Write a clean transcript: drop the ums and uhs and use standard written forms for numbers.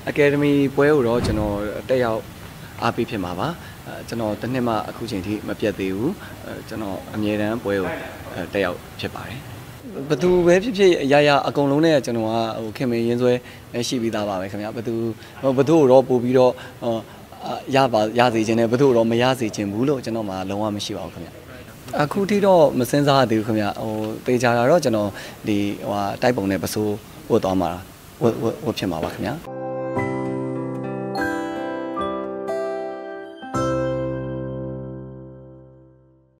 Academy ပွဲကိုတော့ကျွန်တော်တက်ရောက်အားပေးဖြစ်မှာပါကျွန်တော်တစ်နှစ်မှအခုချိန်ထိမပြတ်သေးဘူးကျွန်တော်အမြဲတမ်းပွဲကိုတက်ရောက်ဖြစ်ပါတယ်ဘသူပဲဖြစ်ဖြစ်ရအကုန်လုံးနဲ့ကျွန်တော်ကဟိုခင်မင်းရင်းဆွဲရှိပြီးသားပါပဲခင်ဗျာဘသူကိုတော့ပို့ပြီးတော့ရစေခြင်းနဲ့ဘသူကိုတော့မရစေခြင်းဘူးလို့ကျွန်တော်မှလုံးဝမရှိပါဘူးခင်ဗျာအခုထိတော့မစင်စားသေးဘူးခင်ဗျာဟိုတေချာတာတော့ကျွန်တော်ဒီဟိုတိုက်ပုံနဲ့ပစိုးဝတ်သွားမှာဝတ်ဖြစ်မှာပါခင်ဗျာ